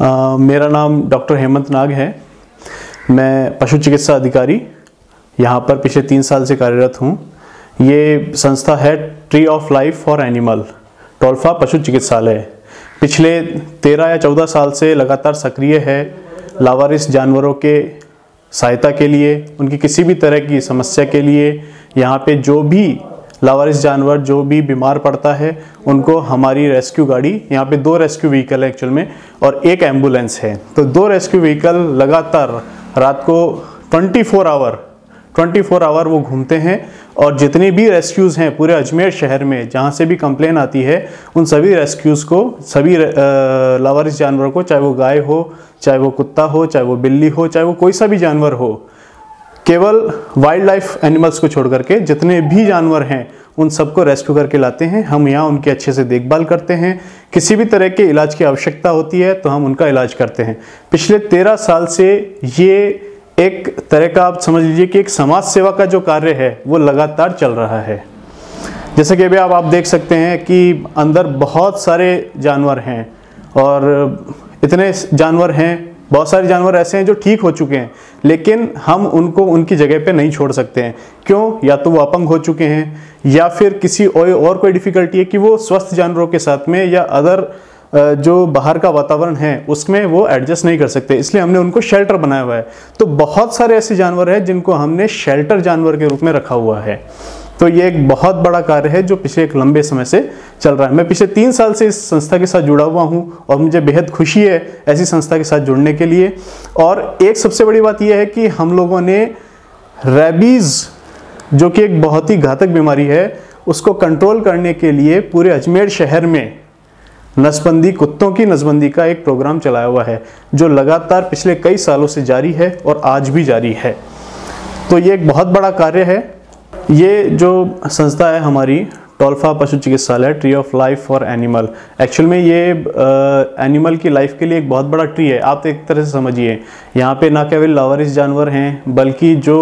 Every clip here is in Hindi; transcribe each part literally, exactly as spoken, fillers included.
आ, मेरा नाम डॉक्टर हेमंत नाग है। मैं पशु चिकित्सा अधिकारी यहाँ पर पिछले तीन साल से कार्यरत हूँ। ये संस्था है tree of life for animal, TOLFA पशु चिकित्सालय। पिछले तेरह या चौदह साल से लगातार सक्रिय है लावारिस जानवरों के सहायता के लिए, उनकी किसी भी तरह की समस्या के लिए। यहाँ पे जो भी लावारिस जानवर जो भी बीमार पड़ता है उनको हमारी रेस्क्यू गाड़ी, यहाँ पे दो रेस्क्यू व्हीकल है एक्चुअल में और एक एम्बुलेंस है, तो दो रेस्क्यू व्हीकल लगातार रात को चौबीस आवर चौबीस आवर वो घूमते हैं और जितनी भी रेस्क्यूज़ हैं पूरे अजमेर शहर में, जहाँ से भी कंप्लेन आती है उन सभी रेस्क्यूज़ को, सभी लावारिस जानवरों को, चाहे वो गाय हो, चाहे वो कुत्ता हो, चाहे वो बिल्ली हो, चाहे वो कोई सा भी जानवर हो, केवल वाइल्ड लाइफ एनिमल्स को छोड़ करके जितने भी जानवर हैं उन सबको रेस्क्यू करके लाते हैं। हम यहाँ उनकी अच्छे से देखभाल करते हैं। किसी भी तरह के इलाज की आवश्यकता होती है तो हम उनका इलाज करते हैं। पिछले तेरह साल से ये एक तरह का आप समझ लीजिए कि एक समाज सेवा का जो कार्य है वो लगातार चल रहा है। जैसे कि अभी आप आप देख सकते हैं कि अंदर बहुत सारे जानवर हैं और इतने जानवर हैं, बहुत सारे जानवर ऐसे हैं जो ठीक हो चुके हैं, लेकिन हम उनको उनकी जगह पे नहीं छोड़ सकते हैं। क्यों? या तो वो अपंग हो चुके हैं या फिर किसी और कोई डिफ़िकल्टी है कि वो स्वस्थ जानवरों के साथ में या अदर जो बाहर का वातावरण है उसमें वो एडजस्ट नहीं कर सकते, इसलिए हमने उनको शेल्टर बनाया हुआ है। तो बहुत सारे ऐसे जानवर हैं जिनको हमने शेल्टर जानवर के रूप में रखा हुआ है। तो ये एक बहुत बड़ा कार्य है जो पिछले एक लंबे समय से चल रहा है। मैं पिछले तीन साल से इस संस्था के साथ जुड़ा हुआ हूँ और मुझे बेहद खुशी है ऐसी संस्था के साथ जुड़ने के लिए। और एक सबसे बड़ी बात यह है कि हम लोगों ने रेबीज़, जो कि एक बहुत ही घातक बीमारी है, उसको कंट्रोल करने के लिए पूरे अजमेर शहर में नसबंदी, कुत्तों की नसबंदी का एक प्रोग्राम चलाया हुआ है जो लगातार पिछले कई सालों से जारी है और आज भी जारी है। तो ये एक बहुत बड़ा कार्य है। ये जो संस्था है हमारी टोल्फा पशु चिकित्सालय, tree of life for animal, actual में ये एनिमल की लाइफ के लिए एक बहुत बड़ा ट्री है। आप एक तरह से समझिए, यहाँ पे ना केवल लावारिस जानवर हैं बल्कि जो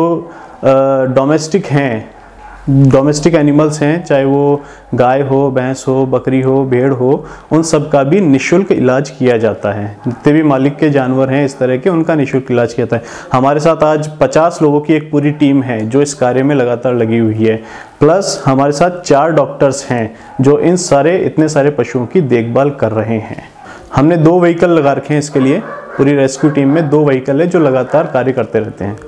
डोमेस्टिक हैं, डोमेस्टिक एनिमल्स हैं, चाहे वो गाय हो, भैंस हो, बकरी हो, भेड़ हो, उन सब का भी निःशुल्क इलाज किया जाता है। जितने भी मालिक के जानवर हैं इस तरह के, उनका निःशुल्क इलाज किया जाता है। हमारे साथ आज पचास लोगों की एक पूरी टीम है जो इस कार्य में लगातार लगी हुई है। प्लस हमारे साथ चार डॉक्टर्स हैं जो इन सारे इतने सारे पशुओं की देखभाल कर रहे हैं। हमने दो व्हीकल लगा रखे हैं इसके लिए। पूरी रेस्क्यू टीम में दो व्हीकल है जो लगातार कार्य करते रहते हैं।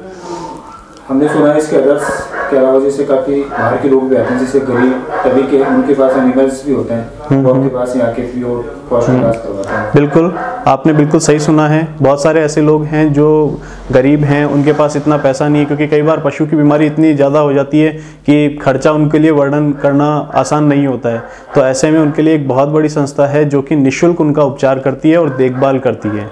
हमने सुना है इसके अदर्स के अलावा जैसे काफ़ी बाहर के लोग भी आते हैं, जैसे गरीब तभी के, उनके पास एनिमल्स भी होते हैं, वो उनके पास यहाँ के प्योर पशु इलाज करवाते हैं। बिल्कुल, आपने बिल्कुल सही सुना है। बहुत सारे ऐसे लोग हैं जो गरीब हैं, उनके पास इतना पैसा नहीं है, क्योंकि कई बार पशु की बीमारी इतनी ज़्यादा हो जाती है कि खर्चा उनके लिए वर्णन करना आसान नहीं होता है। तो ऐसे में उनके लिए एक बहुत बड़ी संस्था है जो कि निःशुल्क उनका उपचार करती है और देखभाल करती है।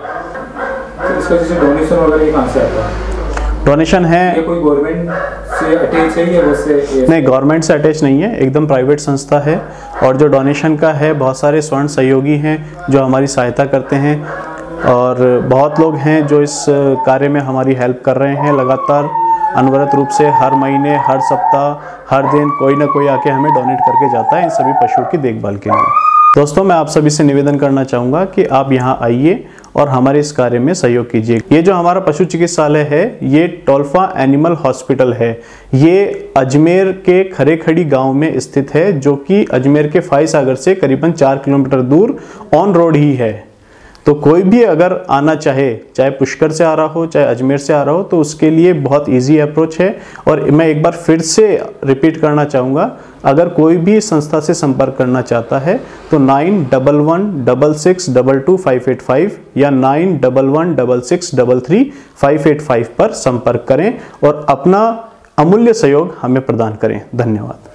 तो इसका जैसे डोनेशन वगैरह कहाँ से आता है? डोनेशन है, ये कोई गवर्नमेंट से अटैच है या बस से? नहीं, गवर्नमेंट से अटैच नहीं है, एकदम प्राइवेट संस्था है। और जो डोनेशन का है, बहुत सारे स्वर्ण सहयोगी हैं जो हमारी सहायता करते हैं और बहुत लोग हैं जो इस कार्य में हमारी हेल्प कर रहे हैं लगातार अनवरत रूप से। हर महीने, हर सप्ताह, हर दिन कोई ना कोई आके हमें डोनेट करके जाता है इन सभी पशुओं की देखभाल के लिए। दोस्तों, मैं आप सभी से निवेदन करना चाहूँगा कि आप यहाँ आइए और हमारे इस कार्य में सहयोग कीजिए। ये जो हमारा पशु चिकित्सालय है ये टोल्फा एनिमल हॉस्पिटल है। ये अजमेर के खरेखड़ी गांव में स्थित है जो कि अजमेर के फाई सागर से करीबन चार किलोमीटर दूर ऑन रोड ही है। तो कोई भी अगर आना चाहे, चाहे पुष्कर से आ रहा हो, चाहे अजमेर से आ रहा हो, तो उसके लिए बहुत इजी अप्रोच है। और मैं एक बार फिर से रिपीट करना चाहूँगा, अगर कोई भी संस्था से संपर्क करना चाहता है तो nine double one double six double two five eight five या nine double one double six double three five eight five पर संपर्क करें और अपना अमूल्य सहयोग हमें प्रदान करें। धन्यवाद।